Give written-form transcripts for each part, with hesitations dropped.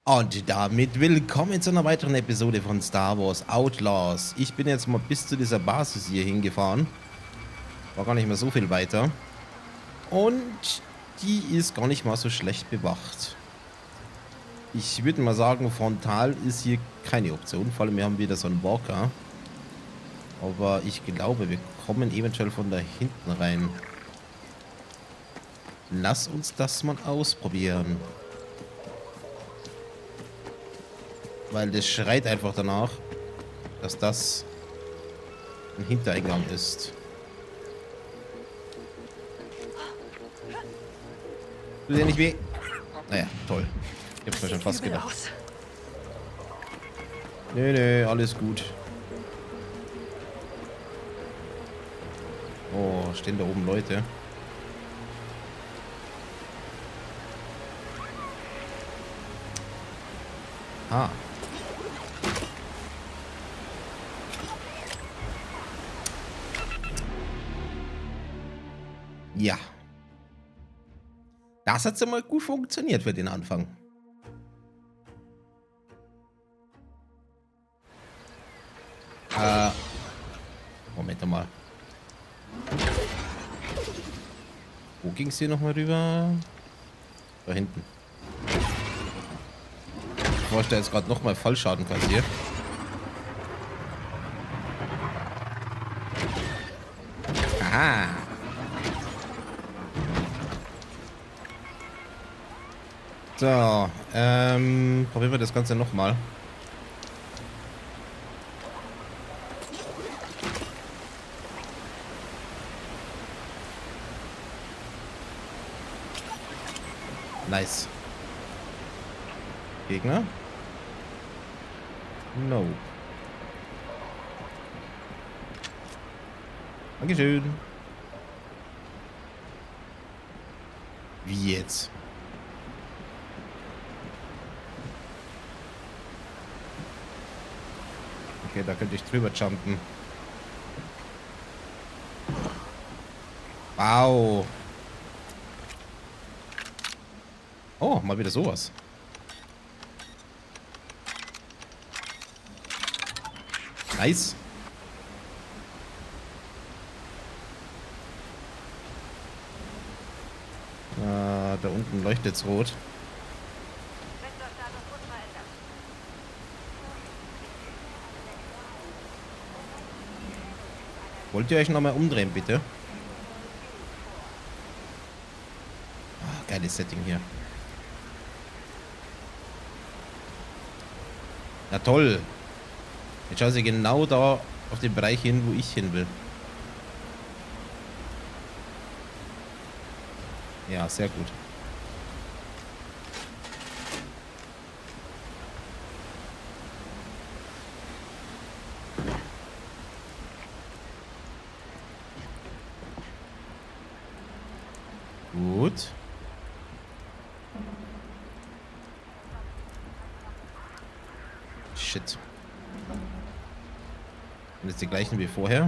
Und damit willkommen zu einer weiteren Episode von Star Wars Outlaws. Ich bin jetzt mal bis zu dieser Basis hier hingefahren. War gar nicht mehr so viel weiter. Und die ist gar nicht mal so schlecht bewacht. Ich würde mal sagen, frontal ist hier keine Option. Vor allem wir haben wieder so einen Walker. Aber ich glaube, wir kommen eventuell von da hinten rein. Lass uns das mal ausprobieren. Weil das schreit einfach danach, dass das ein Hintereingang ist. Tut dir nicht weh? Naja, toll. Ich hab's mir schon fast gedacht. Nee, alles gut. Oh, stehen da oben Leute. Ah. Ja. Das hat ja mal gut funktioniert für den Anfang. Moment mal. Wo ging es hier nochmal rüber? Da hinten. Bevor ich da jetzt gerade nochmal Fallschaden kassiere. Aha. So, probieren wir das Ganze nochmal. Nice. Gegner? No. Dankeschön. Wie jetzt? Okay, da könnte ich drüber jumpen. Wow. Oh, mal wieder sowas. Nice. Da unten leuchtet's rot. Wollt ihr euch nochmal umdrehen, bitte? Oh, geiles Setting hier. Na toll. Jetzt schauen Sie genau da auf den Bereich hin, wo ich hin will. Ja, sehr gut. Gut. Shit. Sind jetzt die gleichen wie vorher?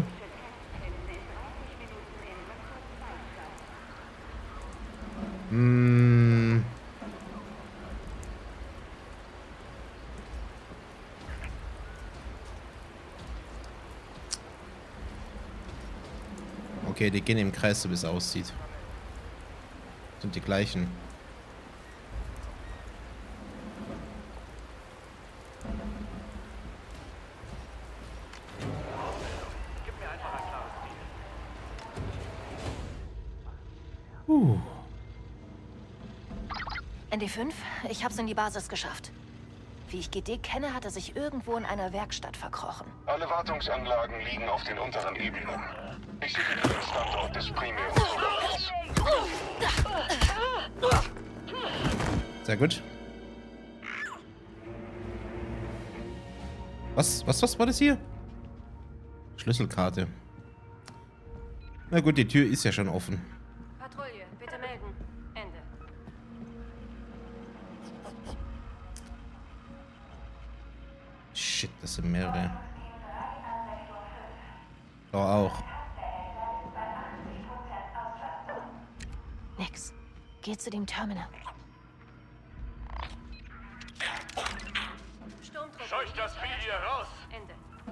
Okay, die gehen im Kreis, so wie es aussieht. Sind die gleichen. ND5, ich hab's in die Basis geschafft. Wie ich GD kenne, hat er sich irgendwo in einer Werkstatt verkrochen. Alle Wartungsanlagen liegen auf den unteren Ebenen. Ich sichere den Standort des Premium-Programms. Sehr gut. Was war das hier? Schlüsselkarte. Na gut, die Tür ist ja schon offen. Patrouille, bitte melden. Ende. Shit, das sind mehrere. Da auch. Nix. Geh zu dem Terminal. Scheucht das Vieh hier raus! Ende.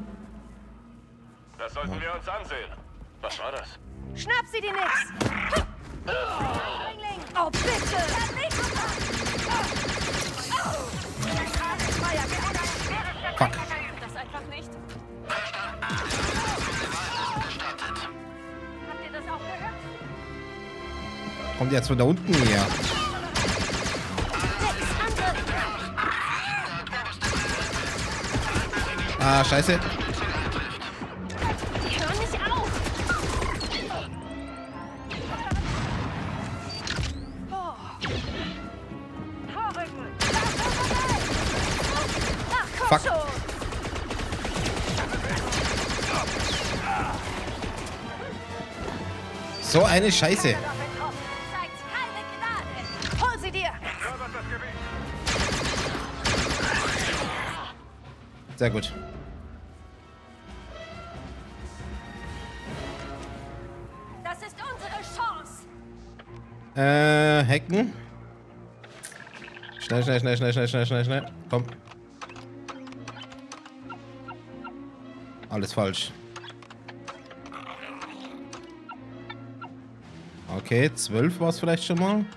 Das sollten wir uns ansehen. Was war das? Schnapp sie dir nix! Eindringling! Oh, bitte! Fuck. Das einfach nicht. Habt ihr das auch gehört? Kommt jetzt von da unten her. Ah, scheiße. Die hören nicht auf! Ach, komm Fuck. schon! So eine Scheiße. Zeigt keine Gnade! Hol sie dir! Sehr gut. Das ist unsere Chance! Hacken. Schnell, schnell, schnell, schnell, schnell, schnell, schnell, schnell. Komm. Alles falsch. Okay, 12 war es vielleicht schon mal.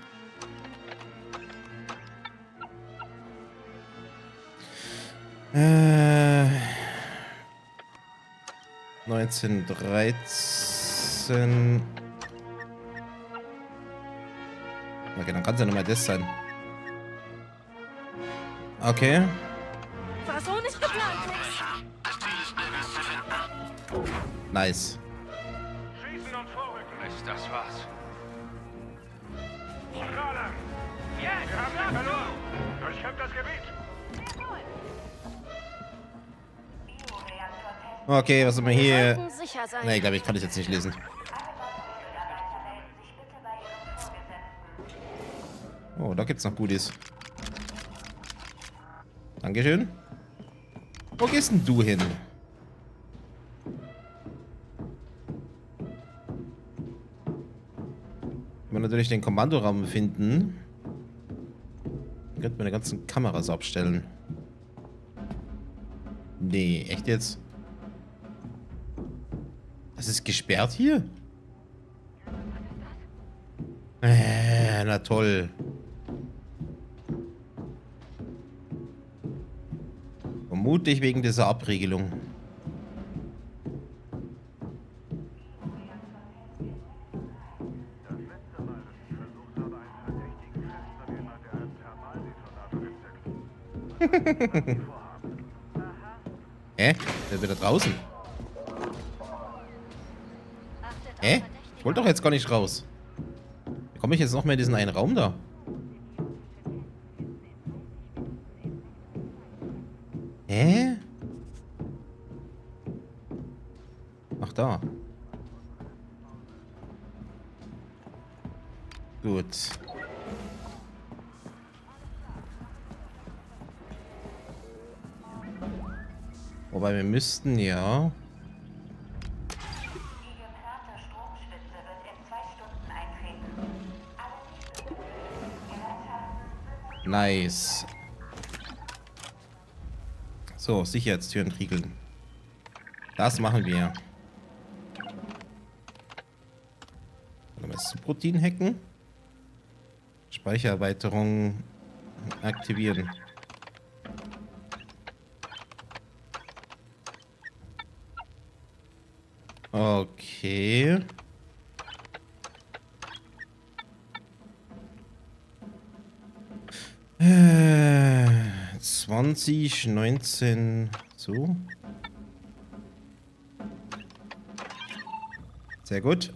Äh, 19, 13. Okay, dann kann es ja nochmal das sein. Okay. War so nicht geplant, Nix. Nice. Schießen und vorrücken. Ist das was? Strahlen! Wir haben ihn verloren! Durchkämmt das Gebiet! Okay, was haben wir hier? Sollten sicher sein. Ne, ich glaube, ich kann das jetzt nicht lesen. Oh, da gibt's noch Goodies. Dankeschön. Wo gehst denn du hin? Wenn wir natürlich den Kommandoraum finden, dann könnten wir die ganzen Kameras abstellen. Nee, echt jetzt? Das ist gesperrt hier? Na toll. Vermutlich wegen dieser Abriegelung. Hä? Der ist wieder draußen. Hä? Ich wollte doch jetzt gar nicht raus. Wie komme ich jetzt noch mehr in diesen einen Raum da? Hä? Ach, da. Gut. Wobei wir müssten ja... Nice. So, Sicherheitstüren riegeln. Das machen wir. Subroutinen hacken. Speichererweiterung aktivieren. Okay. 20, 19, so. Sehr gut.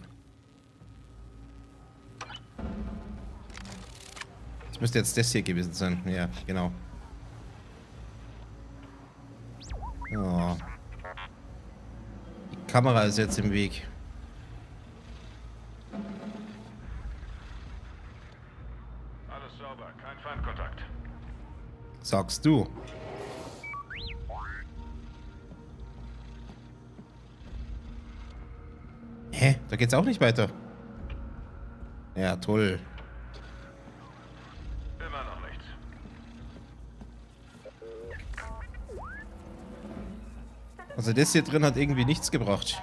Das müsste jetzt das hier gewesen sein. Ja, genau. Oh. Die Kamera ist jetzt im Weg. Alles sauber, kein Feindkontakt. Sagst du. Hä? Da geht's auch nicht weiter. Ja, toll. Immer noch nichts. Also das hier drin hat irgendwie nichts gebracht.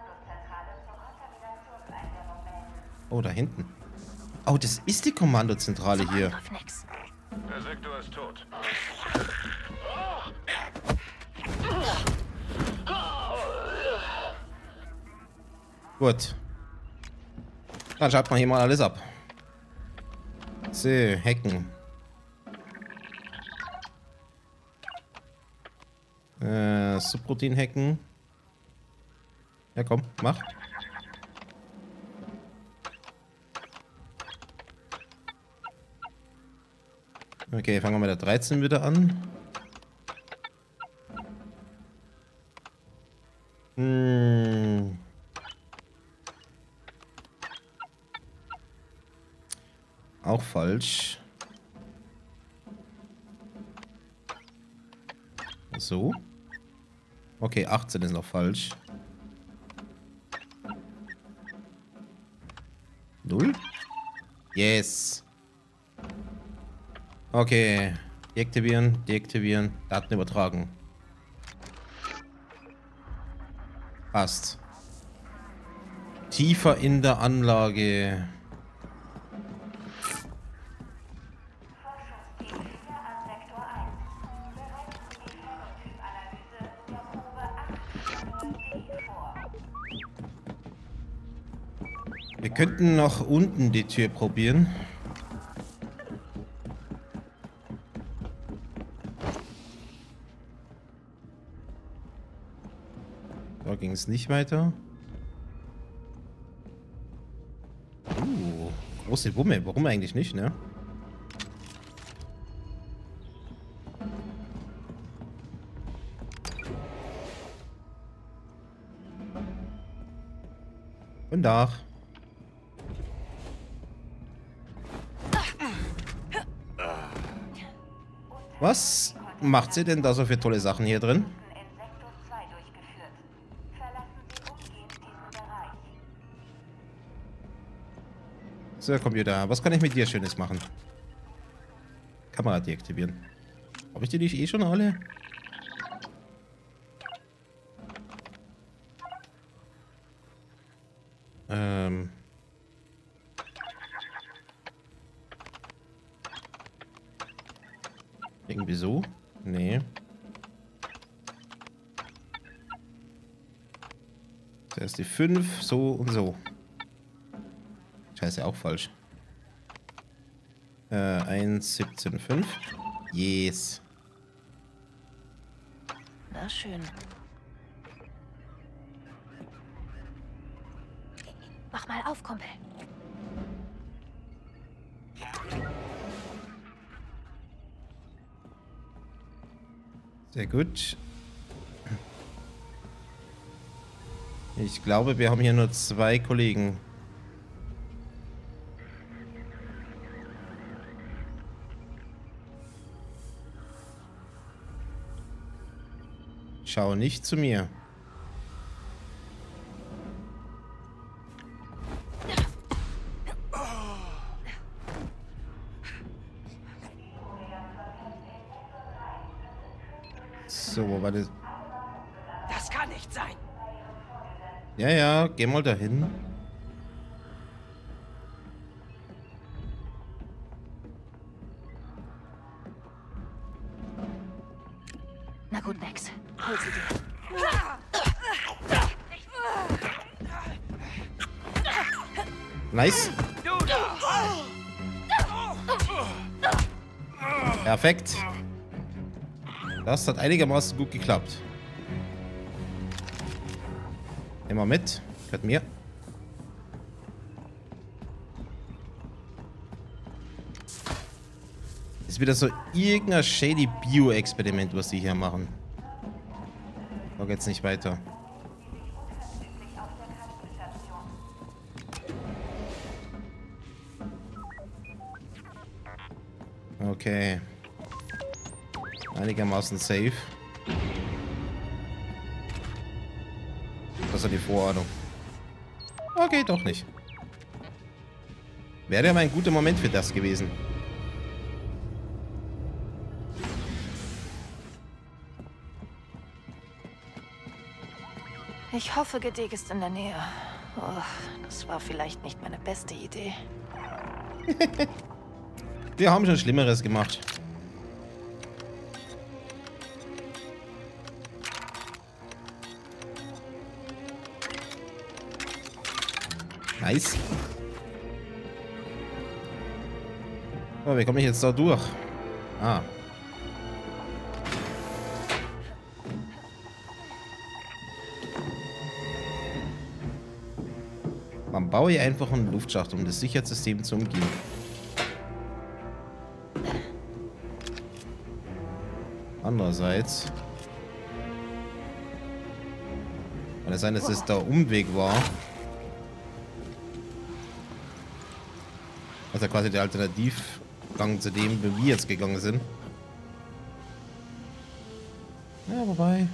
Oh, da hinten. Oh, das ist die Kommandozentrale hier. Der Sektor ist tot. Gut. Dann schaut man hier mal alles ab. So, hacken. Subroutine hacken. Ja, komm, mach. Okay, fangen wir mit der 13 wieder an. Auch falsch. So. Okay, 18 ist noch falsch. 0. Yes. Okay. Deaktivieren, deaktivieren, Daten übertragen. Passt. Tiefer in der Anlage. Wir könnten noch unten die Tür probieren. Da ging es nicht weiter. Große Wumme. Warum eigentlich nicht, ne? Guten Tag. Was macht sie denn da so für tolle Sachen hier drin? So, Computer, was kann ich mit dir Schönes machen? Kamera deaktivieren. Habe ich die nicht eh schon alle? Irgendwie so? Nee. Zuerst die 5, so und so. Scheiße, auch falsch. 1,17,5. Yes. Na schön. Mach mal auf, Kumpel. Sehr gut. Ich glaube, wir haben hier nur 2 Kollegen. Schau nicht zu mir. So, wo war das? Das kann nicht sein. Ja, ja, geh mal dahin. Na gut, Max. Hol sie dir. Nice. Du da! Perfekt. Das hat einigermaßen gut geklappt. Nehmen wir mit. Gehört mir. Ist wieder so irgendein shady Bio-Experiment, was die hier machen. Da geht's nicht weiter. Okay. Einigermaßen safe. Das ist die Vorahnung. Okay, doch nicht. Wäre aber ein guter Moment für das gewesen. Ich hoffe, Gedeg ist in der Nähe. Oh, das war vielleicht nicht meine beste Idee. Wir haben schon Schlimmeres gemacht. Nice. Oh, wie komme ich jetzt da durch? Ah. Man baue hier einfach einen Luftschacht, um das Sicherheitssystem zu umgehen. Andererseits kann es sein, dass es der Umweg war. Also quasi der Alternativgang zu dem, wo wir jetzt gegangen sind. Ja, wobei.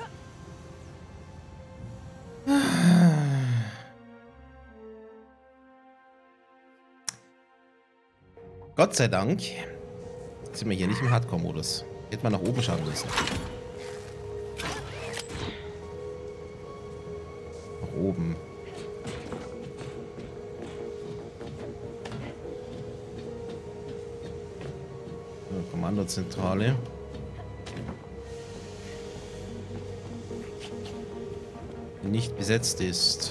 Gott sei Dank sind wir hier nicht im Hardcore-Modus. Hätte man nach oben schauen müssen. Nach oben. Ja, Kommandozentrale. Die nicht besetzt ist.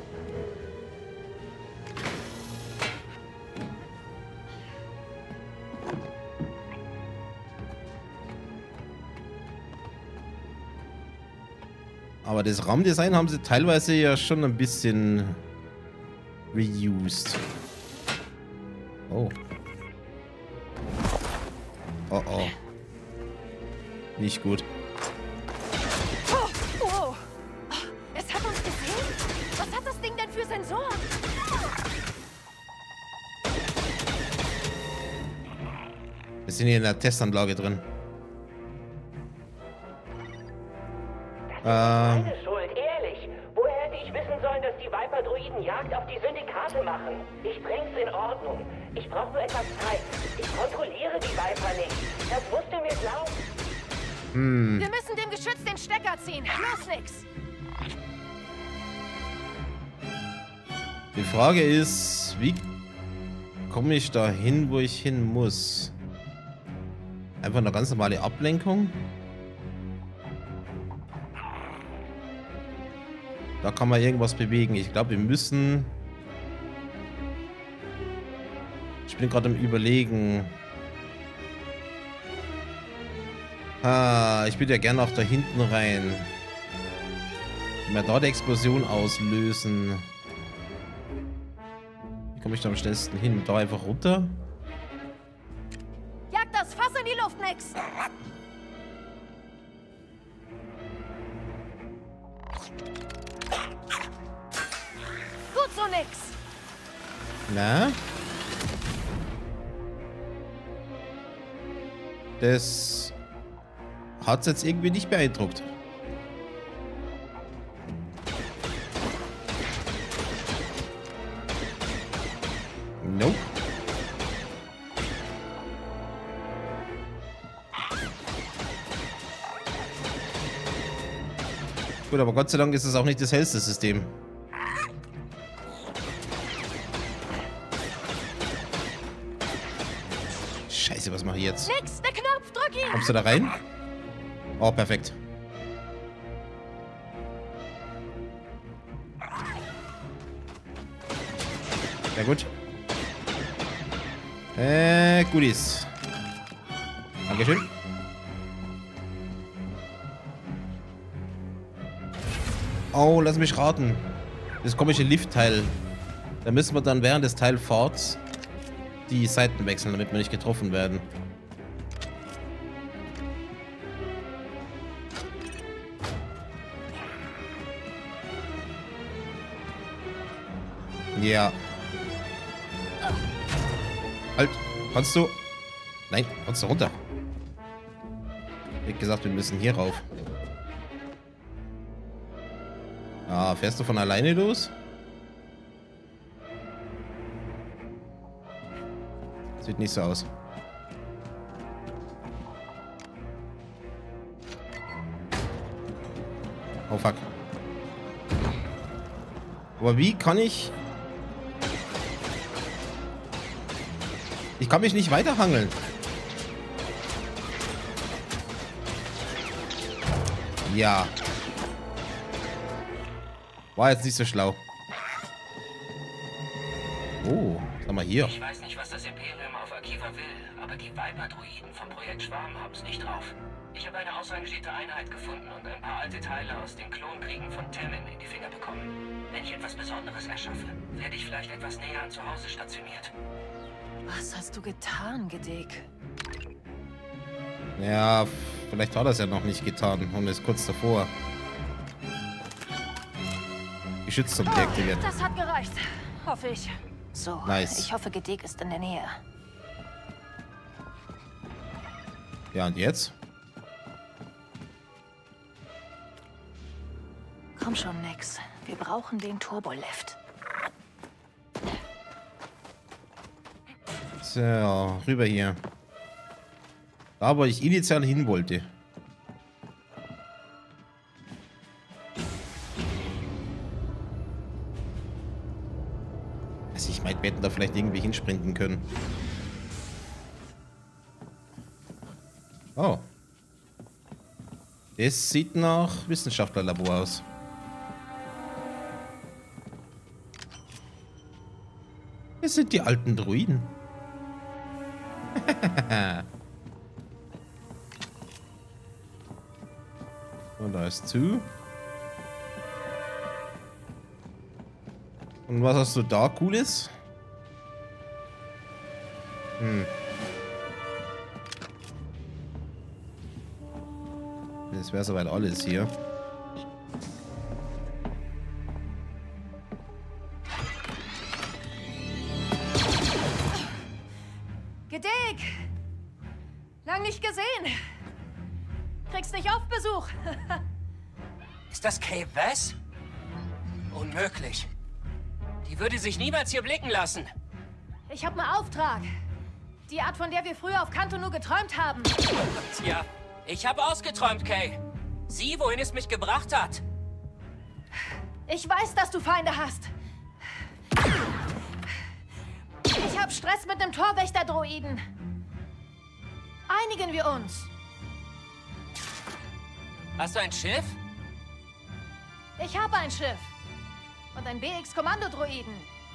Aber das Raumdesign haben sie teilweise ja schon ein bisschen reused. Oh. Oh oh. Nicht gut. Oh, wow. Es hat uns gesehen? Was hat das Ding denn für Sensoren? Wir sind hier in der Testanlage drin. Meine Schuld, ehrlich. Woher hätte ich wissen sollen, dass die Viper-Druiden Jagd auf die Syndikate machen? Ich bring's in Ordnung. Ich brauche nur etwas Zeit. Ich kontrolliere die Viper nicht. Das musst du mir glauben. Wir müssen dem Geschütz den Stecker ziehen. Los, nix. Die Frage ist, wie komme ich da hin, wo ich hin muss? Einfach eine ganz normale Ablenkung? Da kann man irgendwas bewegen. Ich glaube, wir müssen... Ich bin gerade am Überlegen. Ich würde ja gerne auch da hinten rein. Wenn wir da die Explosion auslösen. Wie komme ich da am schnellsten hin? Da einfach runter? Jag das Fass in die Luft, nix. Gut so, nix. Na? Das hat's jetzt irgendwie nicht beeindruckt. Nope. Gut, aber Gott sei Dank ist es auch nicht das hellste System. Scheiße, was mache ich jetzt? Nix, der Knopf, drück ihn. Kommst du da rein? Oh, perfekt. Sehr gut. Goodies. Dankeschön. Oh, lass mich raten. Das komische Liftteil. Da müssen wir dann während des Teilfahrts die Seiten wechseln, damit wir nicht getroffen werden. Ja. Halt. Kannst du... Nein, kannst du runter. Ich hab gesagt, wir müssen hier rauf. Ah, fährst du von alleine los? Sieht nicht so aus. Oh fuck. Aber wie kann ich... Ich kann mich nicht weiterhangeln. Ja. War jetzt nicht so schlau. Oh, was haben wir hier? Ich weiß nicht, was das Imperium auf Akiva will, aber die Viper-Druiden vom Projekt Schwarm haben's nicht drauf. Ich habe eine ausrangierte Einheit gefunden und ein paar alte Teile aus den Klonkriegen von Temmin in die Finger bekommen. Wenn ich etwas Besonderes erschaffe, werde ich vielleicht etwas näher an zu Hause stationiert. Was hast du getan, Gedek? Ja, vielleicht hat er es ja noch nicht getan und ist kurz davor. Geschützt zum deaktivieren. Das hat gereicht. Hoffe ich. So, Nice. ich hoffe, Gedek ist in der Nähe. Ja, und jetzt? Komm schon, Nex. Wir brauchen den Turbolift. So, rüber hier. Da, wo ich initial hin wollte. Also ich meine, wir hätten da vielleicht irgendwie hinsprinten können. Oh. Das sieht nach Wissenschaftlerlabor aus. Das sind die alten Druiden. Und da ist zu. Und was hast du da Cooles? Das wäre soweit alles hier. Gedek! Lang nicht gesehen. Kriegst nicht oft Besuch. Ist das Kay Vess? Unmöglich. Die würde sich niemals hier blicken lassen. Ich habe einen Auftrag. Die Art, von der wir früher auf Kanto nur geträumt haben. Tja, ich habe ausgeträumt, Kay. Sieh, wohin es mich gebracht hat. Ich weiß, dass du Feinde hast. Ich habe Stress mit dem Torwächter-Droiden. Einigen wir uns. Hast du ein Schiff? Ich habe ein Schiff. Und ein BX-Kommando-Droiden.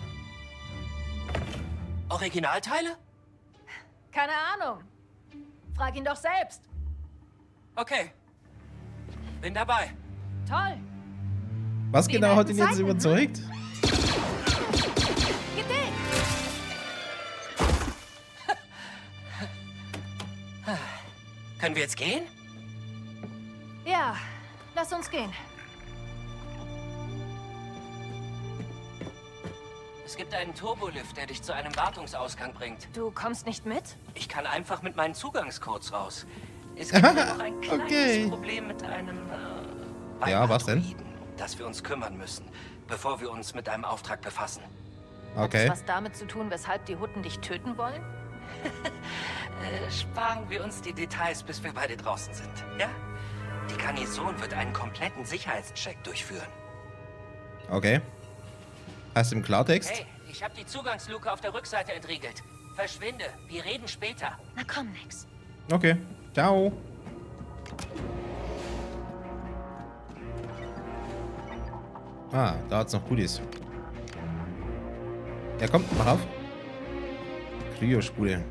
Originalteile? Keine Ahnung. Frag ihn doch selbst. Okay. Bin dabei. Toll. Was Wie genau in hat ihn alten jetzt Zeiten, überzeugt? Gedek! Können wir jetzt gehen? Ja, lass uns gehen. Es gibt einen Turbolift, der dich zu einem Wartungsausgang bringt. Du kommst nicht mit? Ich kann einfach mit meinen Zugangscodes raus. Es gibt nur noch ein kleines Okay. Problem mit einem Ja, was denn? Viper-Druiden, um das wir uns kümmern müssen, bevor wir uns mit deinem Auftrag befassen. Hat es Okay. was damit zu tun, weshalb die Hutten dich töten wollen? Sparen wir uns die Details, bis wir beide draußen sind, ja? Die Garnison wird einen kompletten Sicherheitscheck durchführen. Okay. Heißt im Klartext? Hey, ich habe die Zugangsluke auf der Rückseite entriegelt. Verschwinde, wir reden später. Na komm, Nex. Okay. Ciao. Ah, da hat's noch Goodies. Ja, komm, mach auf. Kryospule.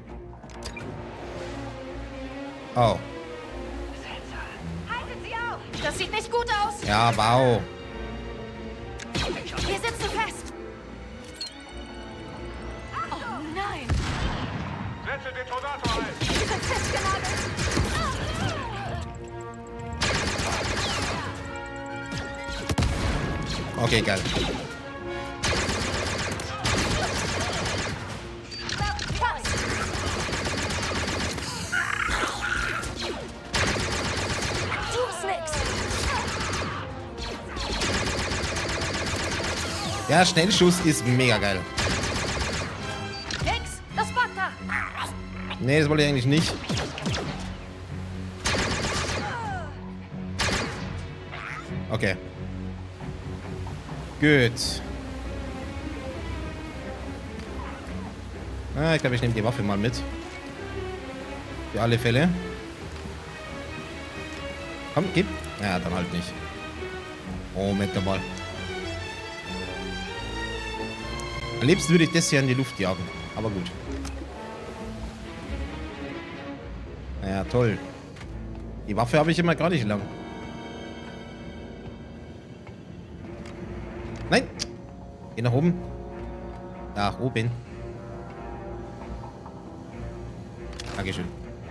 Oh. Haltet sie auf! Das sieht nicht gut aus. Ja, wow. Wir sitzen fest. Oh nein! Setze Detonator ein! Wir sind festgenagelt. Okay, geil. Was? Tu's nix. Ja, Schnellschuss ist mega geil. Nix, das Bata. Nee, das wollte ich eigentlich nicht. Okay. Gut. Ah, ich glaube, ich nehme die Waffe mal mit. Für alle Fälle. Komm, gib. Ja, dann halt nicht. Moment mal. Am liebsten würde ich das hier in die Luft jagen. Aber gut. Ja, toll. Die Waffe habe ich immer gar nicht lang. Nein! Geh nach oben. Nach oben. Dankeschön.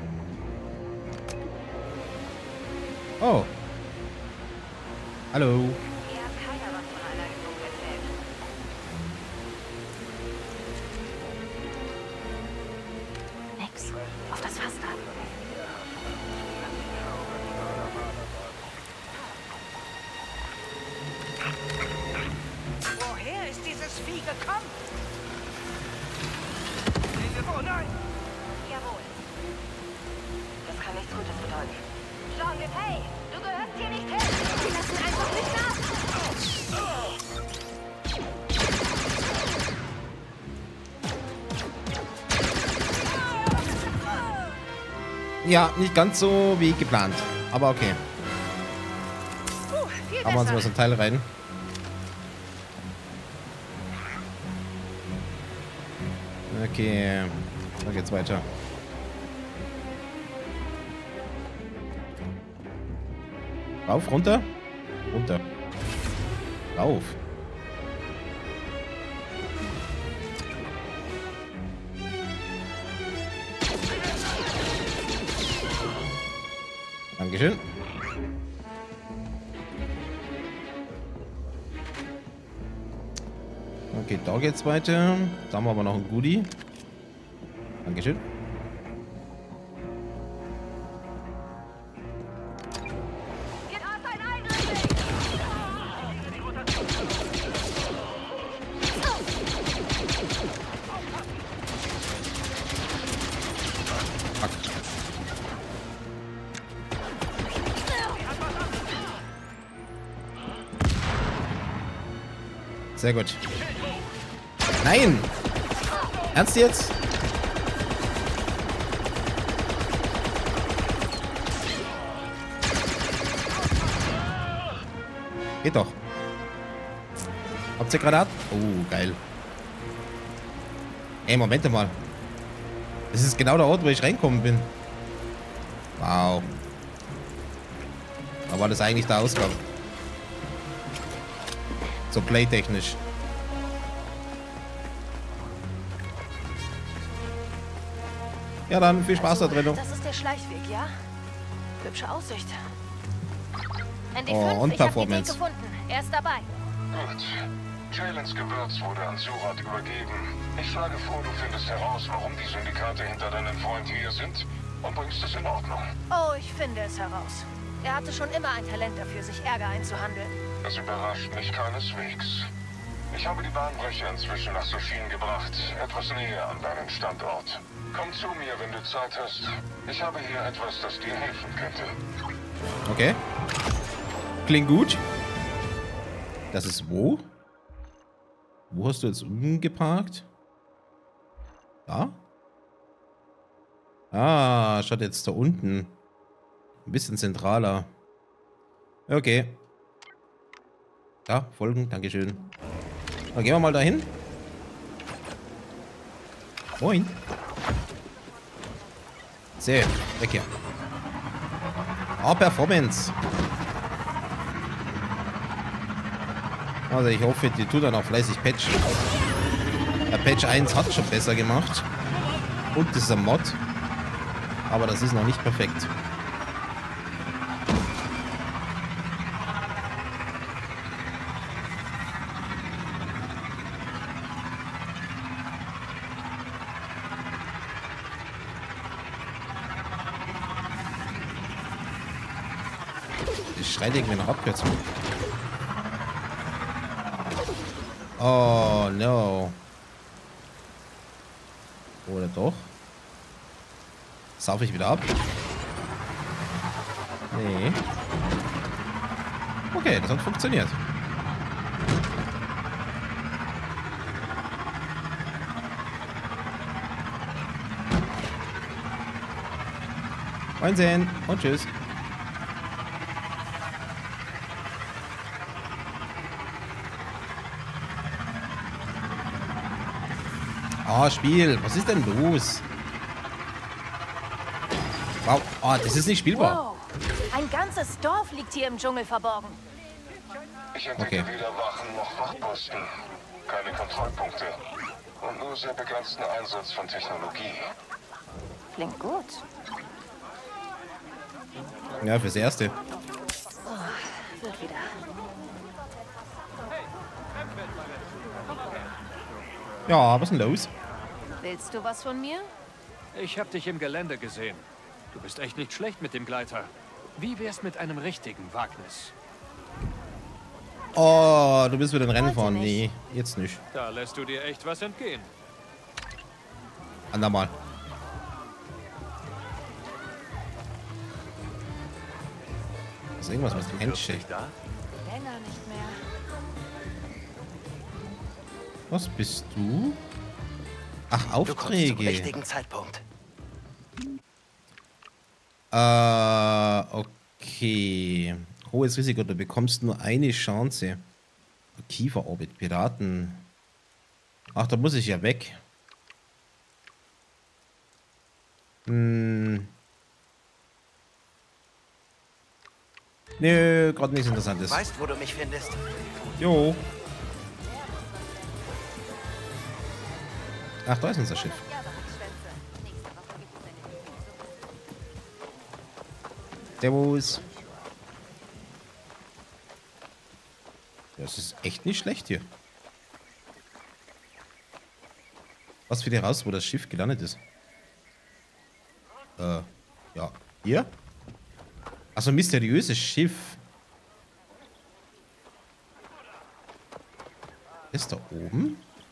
Oh. Hallo. Ihr habt keiner was von einer Übung erzählt. Nix. Auf das Fass da. Woher ist dieses Vieh gekommen? Oh nein! Jawohl. Das kann nichts Gutes bedeuten. Jorgen, hey! Du gehörst hier nicht hin! Wir lassen einfach nicht nach! Ja, nicht ganz so wie geplant. Aber okay. Viel Haben wir uns besser. mal so ein Teil rein. Okay. Da geht's weiter. Rauf, runter. Runter. Rauf. Dankeschön. Okay, da geht's weiter. Da haben wir aber noch ein Goodie. Dankeschön. Geht aus ein Eingriff! Fuck. Sehr gut. Nein! Ernst jetzt? Geht doch. Habt ihr Granaten? Oh, geil. Ey, Moment mal. Das ist genau der Ort, wo ich reinkommen bin. Wow. Da war das eigentlich der Ausgang. So playtechnisch. Ja, dann viel Spaß da drin. Das ist der Schleichweg, ja? Hübsche Aussicht. Andy Oh, 5, und ich hab die Performance. Weg gefunden. Er ist dabei. Gut. Jaylens Gewürz wurde an Surat übergeben. Ich schlage vor, du findest heraus, warum die Syndikate hinter deinem Freund hier sind und bringst es in Ordnung. Oh, ich finde es heraus. Er hatte schon immer ein Talent dafür, sich Ärger einzuhandeln. Das überrascht mich keineswegs. Ich habe die Bahnbrecher inzwischen nach Sofien gebracht, etwas näher an deinen Standort. Komm zu mir, wenn du Zeit hast. Ich habe hier etwas, das dir helfen könnte. Okay. Klingt gut. Das ist wo? Wo hast du jetzt umgeparkt? Da? Ah, schaut jetzt da unten. Ein bisschen zentraler. Okay. Ja, folgen, dankeschön. Dann gehen wir mal dahin. Moin. So, weg hier. Ah, Performance. Also ich hoffe, die tut dann auch fleißig patchen. Der Patch 1 hat schon besser gemacht. Und das ist ein Mod. Aber das ist noch nicht perfekt. Ich schreie irgendwie nach Abkürzung. Oh, no. Oder doch? Sauf ich wieder ab? Nee. Okay, das hat funktioniert. Moin und tschüss. Oh, Spiel. Was ist denn los? Wow. Oh, das ist nicht spielbar. Wow. Ein ganzes Dorf liegt hier im Dschungel verborgen. Ich entdecke weder Wachen noch Wachposten. Keine Kontrollpunkte. Und nur sehr begrenzten Einsatz von Technologie. Klingt gut. Ja, fürs Erste. Wird wieder. Ja, was ist denn los? Willst du was von mir? Ich habe dich im Gelände gesehen. Du bist echt nicht schlecht mit dem Gleiter. Wie wär's mit einem richtigen Wagnis? Oh, du bist wieder ein Rennen Heute fahren. nicht. Nee, jetzt nicht. Da lässt du dir echt was entgehen. Andermal. Ist irgendwas mit dem Handshake? Länger nicht mehr. Was bist du? Ach, Du kommst zum Aufträge. richtigen Zeitpunkt. Okay. Hohes Risiko, du bekommst nur eine Chance. Kieferorbit, Piraten. Ach, da muss ich ja weg. Nö, gerade nichts Interessantes. Weißt, wo du mich findest? Jo. Ach, da ist unser Schiff. Servus. Das ist echt nicht schlecht hier. Was für die raus, wo das Schiff gelandet ist? Ja. Hier? Achso, mysteriöses Schiff. Ist da oben?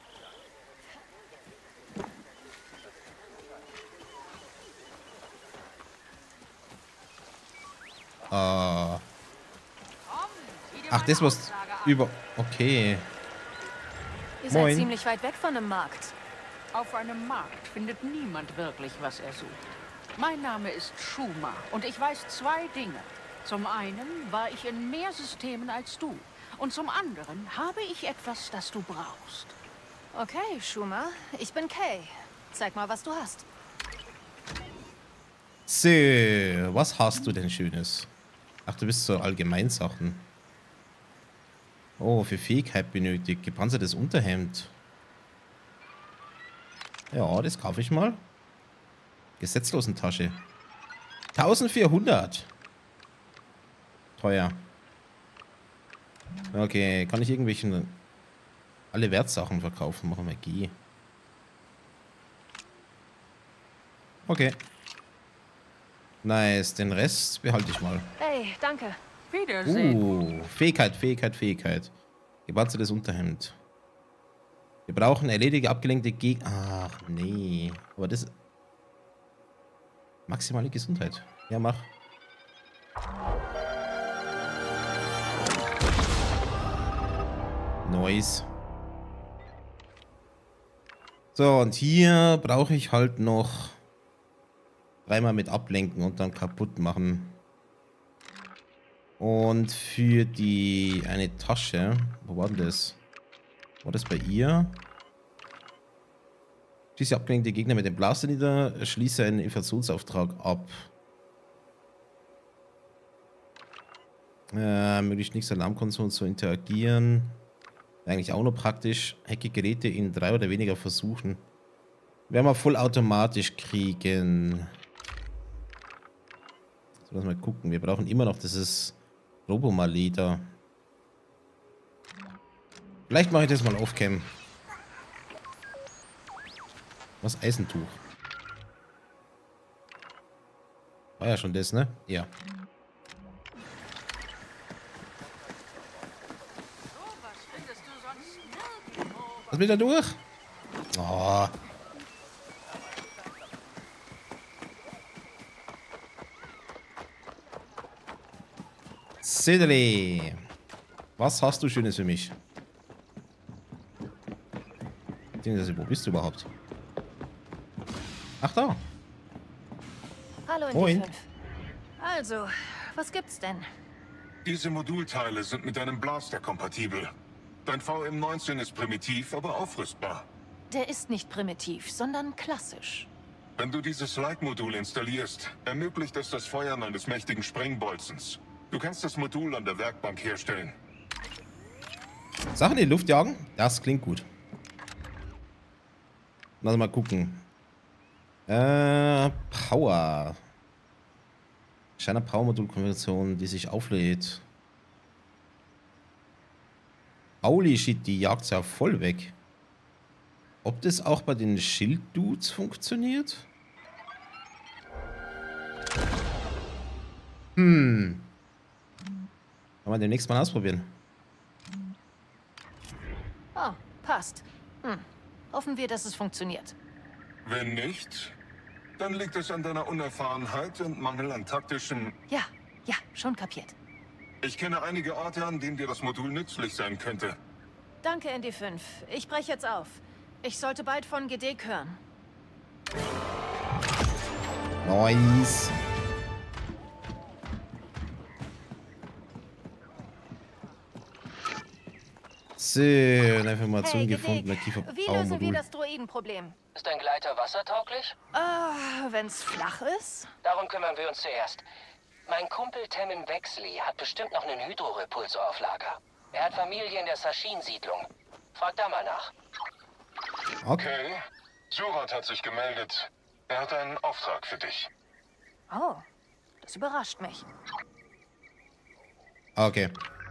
Ach, das was über... Okay. Ihr seid Moin. ziemlich weit weg von einem Markt. Auf einem Markt findet niemand wirklich, was er sucht. Mein Name ist Shuma und ich weiß zwei Dinge. Zum einen war ich in mehr Systemen als du. Und zum anderen habe ich etwas, das du brauchst. Okay, Shuma. Ich bin Kay. Zeig mal, was du hast. So, was hast du denn Schönes? Ach, du bist so Allgemeinsachen. Oh, für Fähigkeit benötigt. Gepanzertes Unterhemd. Ja, das kaufe ich mal. Gesetzlosentasche. 1400. Teuer. Okay, kann ich irgendwelchen... Alle Wertsachen verkaufen? Machen wir G. Okay. Nice, den Rest behalte ich mal. Hey, danke. Wiedersehen. Fähigkeit. Gepanzertes Unterhemd. Wir brauchen erledige abgelenkte Gegner. Ach, nee. Aber das... Maximale Gesundheit. Ja, mach. Nice. So, und hier brauche ich halt noch... Dreimal mit ablenken und dann kaputt machen. Und für die eine Tasche, wo war denn das? War das bei ihr? Schieße abgelenkte Gegner mit dem Blaster nieder, schließe einen Invasionsauftrag ab. Möglichst nichts Alarmkonsolen zu interagieren. Eigentlich auch noch praktisch. Hacke Geräte in 3 oder weniger Versuchen. Werden wir vollautomatisch kriegen. So, lass mal gucken. Wir brauchen immer noch dieses Robomaleder. Vielleicht mache ich das mal off-cam. Was? Eisentuch. War ja schon das, ne? Ja. Was will da durch? Oh. Sidley. Was hast du Schönes für mich? Wo bist du überhaupt? Ach da. Hallo in Moin. die 5. Also, was gibt's denn? Diese Modulteile sind mit deinem Blaster kompatibel. Dein VM-19 ist primitiv, aber aufrüstbar. Der ist nicht primitiv, sondern klassisch. Wenn du dieses Light-Modul installierst, ermöglicht es das Feuern eines mächtigen Sprengbolzens. Du kannst das Modul an der Werkbank herstellen. Sachen in die Luft jagen? Das klingt gut. Lass mal gucken. Power. Scheiner Power-Modul-Konversion, die sich auflädt. Holy shit, die jagt ja voll weg. Ob das auch bei den Schild-Dudes funktioniert? Kann man demnächst mal ausprobieren. Oh, passt. Hoffen wir, dass es funktioniert. Wenn nicht, dann liegt es an deiner Unerfahrenheit und Mangel an taktischen... Ja, schon kapiert. Ich kenne einige Orte, an denen dir das Modul nützlich sein könnte. Danke, ND5. Ich breche jetzt auf. Ich sollte bald von Gedek hören. Nice. So, eine Information gefunden. Wie lösen wir das Droidenproblem? Ist dein Gleiter wassertauglich? Wenn's flach ist? Darum kümmern wir uns zuerst. Mein Kumpel Temmin Wexley hat bestimmt noch einen Hydrorepulsor auf Lager. Er hat Familie in der Sashin-Siedlung. Frag da mal nach. Okay. Surat hat sich gemeldet. Er hat einen Auftrag für dich. Oh, das überrascht mich. Okay.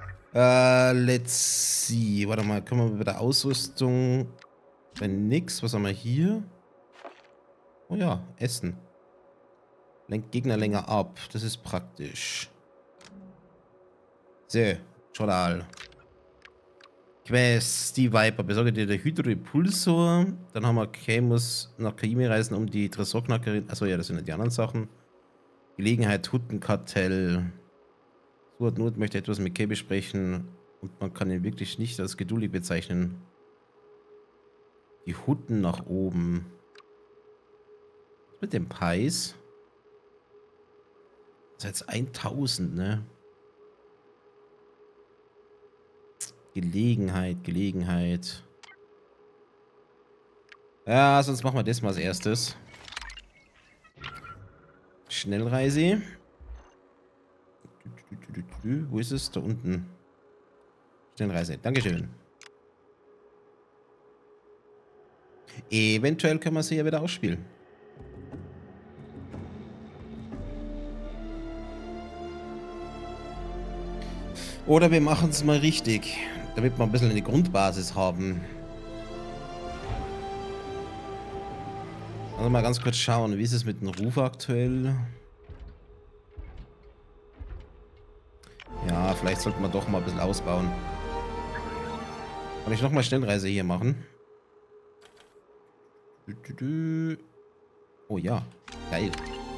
Let's see. Warte mal, können wir bei der Ausrüstung... Wenn nix, was haben wir hier? Oh ja, Essen. Lenkt Gegner länger ab. Das ist praktisch. So, total. Quest, die Viper. Besorge dir den Hydrorepulsor. Dann haben wir Kay muss nach Kaimi reisen, um die Tresorknackerin... Achso, ja, das sind ja die anderen Sachen. Gelegenheit, Huttenkartell. Surat Not möchte etwas mit Kay besprechen. Und man kann ihn wirklich nicht als geduldig bezeichnen. Die Hutten nach oben. Mit dem Preis. Das ist jetzt 1000, ne? Gelegenheit. Ja, sonst machen wir das mal als erstes. Schnellreise. Wo ist es? Da unten. Schnellreise. Dankeschön. Eventuell können wir sie ja wieder ausspielen. Oder wir machen es mal richtig, damit wir ein bisschen eine Grundbasis haben. Also mal ganz kurz schauen, wie ist es mit dem Ruf aktuell? Ja, vielleicht sollten wir doch mal ein bisschen ausbauen. Kann ich nochmal Schnellreise hier machen? Oh ja, geil.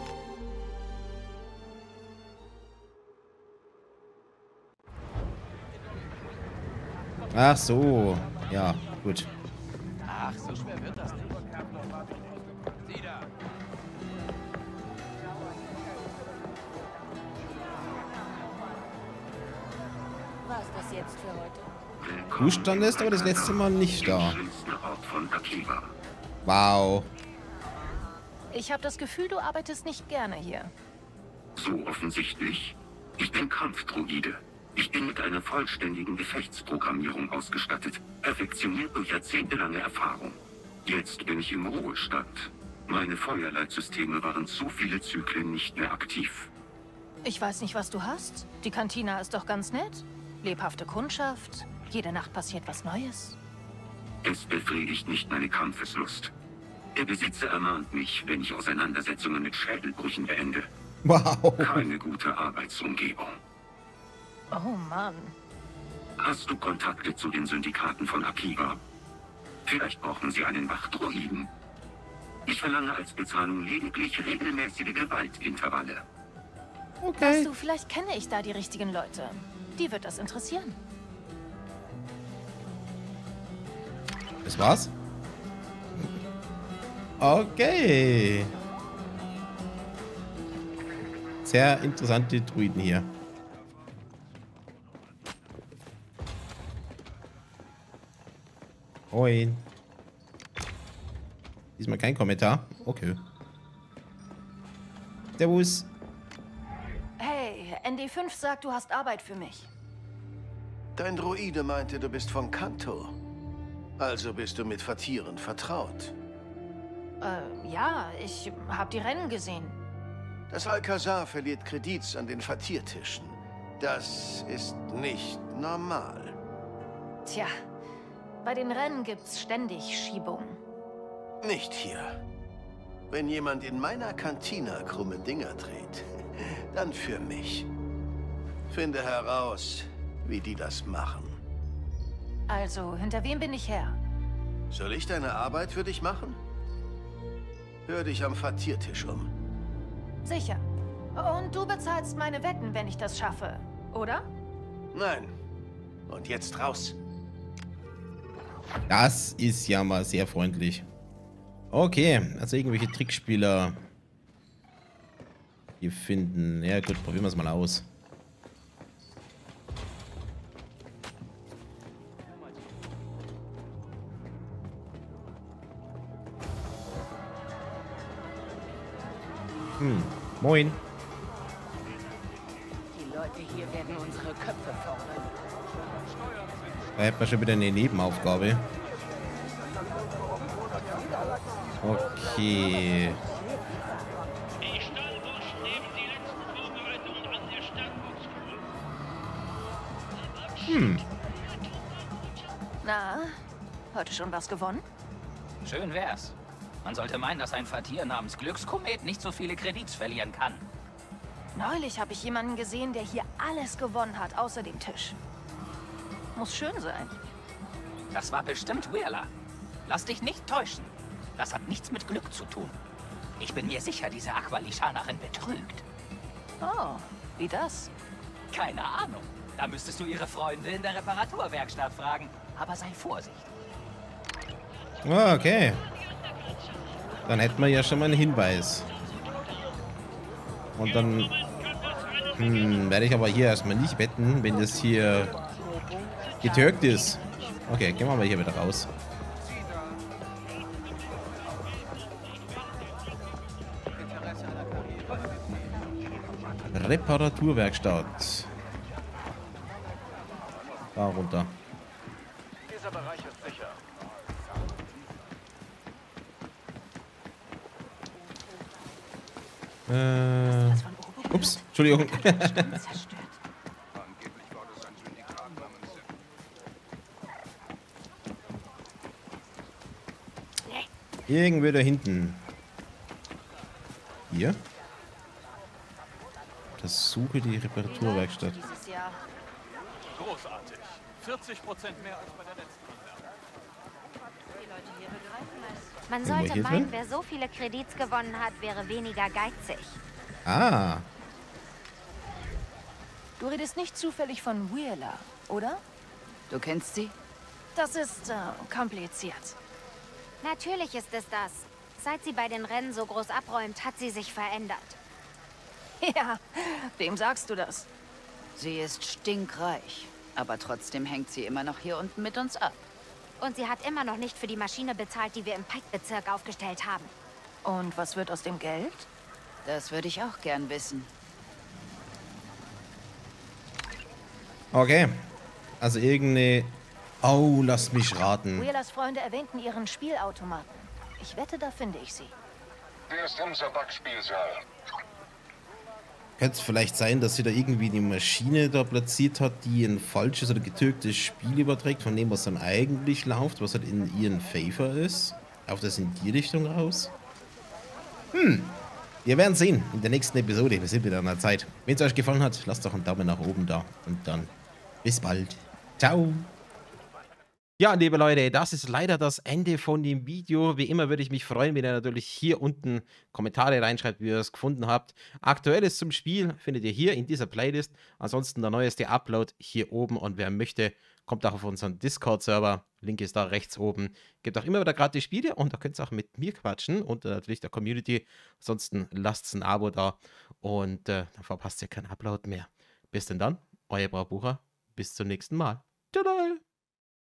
Ach so, ja, gut. Ach, so schwer wird das nicht. Sieh da. War's das jetzt für heute? Du standest aber das letzte Mal nicht da. Von Akiva. Wow. Ich habe das Gefühl, du arbeitest nicht gerne hier. So offensichtlich. Ich bin Kampfdroide. Ich bin mit einer vollständigen Gefechtsprogrammierung ausgestattet, perfektioniert durch jahrzehntelange Erfahrung. Jetzt bin ich im Ruhestand. Meine Feuerleitsysteme waren zu viele Zyklen nicht mehr aktiv. Ich weiß nicht, was du hast. Die Kantina ist doch ganz nett. Lebhafte Kundschaft. Jede Nacht passiert was Neues. Es befriedigt nicht meine Kampfeslust. Der Besitzer ermahnt mich, wenn ich Auseinandersetzungen mit Schädelbrüchen beende. Wow. Keine gute Arbeitsumgebung. Oh Mann. Hast du Kontakte zu den Syndikaten von Akiva? Vielleicht brauchen sie einen Wachdroiden. Ich verlange als Bezahlung lediglich regelmäßige Gewaltintervalle. Okay. Weißt du, vielleicht kenne ich da die richtigen Leute. Die wird das interessieren. Das war's? Okay. Sehr interessante Druiden hier. Moin. Diesmal kein Kommentar. Okay. Servus. Hey, ND5 sagt, du hast Arbeit für mich. Dein Droide meinte, du bist von Kanto. Also bist du mit Vertieren vertraut. Ja, ich hab die Rennen gesehen. Das Alcazar verliert Kredits an den Vertiertischen. Das ist nicht normal. Tja, bei den Rennen gibt's ständig Schiebungen. Nicht hier. Wenn jemand in meiner Kantina krumme Dinger dreht, dann für mich. Finde heraus, wie die das machen. Also, hinter wem bin ich her? Soll ich deine Arbeit für dich machen? Hör dich am Vertiertisch um. Sicher. Und du bezahlst meine Wetten, wenn ich das schaffe, oder? Nein. Und jetzt raus. Das ist ja mal sehr freundlich. Okay, also irgendwelche Trickspieler hier finden. Ja gut, probieren wir es mal aus. Moin. Die Leute hier werden unsere Köpfe fordern. Da hat man schon wieder eine Nebenaufgabe. Okay. Die Stallburschen nehmen die letzten Vorbereitungen an der Stallbox. Na, heute schon was gewonnen? Schön wär's. Man sollte meinen, dass ein Vertier namens Glückskomet nicht so viele Kredits verlieren kann. Neulich habe ich jemanden gesehen, der hier alles gewonnen hat, außer dem Tisch. Muss schön sein. Das war bestimmt Wheeler. Lass dich nicht täuschen. Das hat nichts mit Glück zu tun. Ich bin mir sicher, diese Aqualishanerin betrügt. Oh, wie das? Keine Ahnung. Da müsstest du ihre Freunde in der Reparaturwerkstatt fragen. Aber sei vorsichtig. Okay. Dann hätten wir ja schon mal einen Hinweis. Und dann werde ich aber hier erstmal nicht wetten, wenn das hier getürkt ist. Okay, gehen wir mal hier wieder raus. Reparaturwerkstatt. Da runter. Dieser Bereich ist sicher. Ups, Entschuldigung. Irgendwo da hinten. Hier? Versuche die Reparaturwerkstatt. Großartig. 40% mehr als bei der letzten Anlage. Man sollte meinen, wer so viele Kredits gewonnen hat, wäre weniger geizig. Ah. Du redest nicht zufällig von Wheeler, oder? Du kennst sie? Das ist kompliziert. Natürlich ist es das. Seit sie bei den Rennen so groß abräumt, hat sie sich verändert. Ja, wem sagst du das? Sie ist stinkreich, aber trotzdem hängt sie immer noch hier unten mit uns ab. Und sie hat immer noch nicht für die Maschine bezahlt, die wir im Pike-Bezirk aufgestellt haben. Und was wird aus dem Geld? Das würde ich auch gern wissen. Okay. Also irgendeine... Oh, lass mich raten. Wheelers Freunde erwähnten ihren Spielautomaten. Ich wette, da finde ich sie. Der ist im Sabak-Spielsaal. Könnte es vielleicht sein, dass sie da irgendwie die Maschine da platziert hat, die ein falsches oder getürktes Spiel überträgt, von dem, was dann eigentlich läuft, was halt in ihren Favor ist? Auf das in die Richtung aus? Wir werden sehen in der nächsten Episode. Wir sind wieder an der Zeit. Wenn es euch gefallen hat, lasst doch einen Daumen nach oben da. Und dann bis bald. Ciao. Ja, liebe Leute, das ist leider das Ende von dem Video. Wie immer würde ich mich freuen, wenn ihr natürlich hier unten Kommentare reinschreibt, wie ihr es gefunden habt. Aktuelles zum Spiel findet ihr hier in dieser Playlist. Ansonsten der neueste Upload hier oben. Und wer möchte, kommt auch auf unseren Discord-Server. Link ist da rechts oben. Gibt auch immer wieder gratis Spiele und da könnt ihr auch mit mir quatschen und natürlich der Community. Ansonsten lasst ein Abo da und dann verpasst ihr keinen Upload mehr. Bis denn dann, euer Braubucher. Bis zum nächsten Mal. Ciao.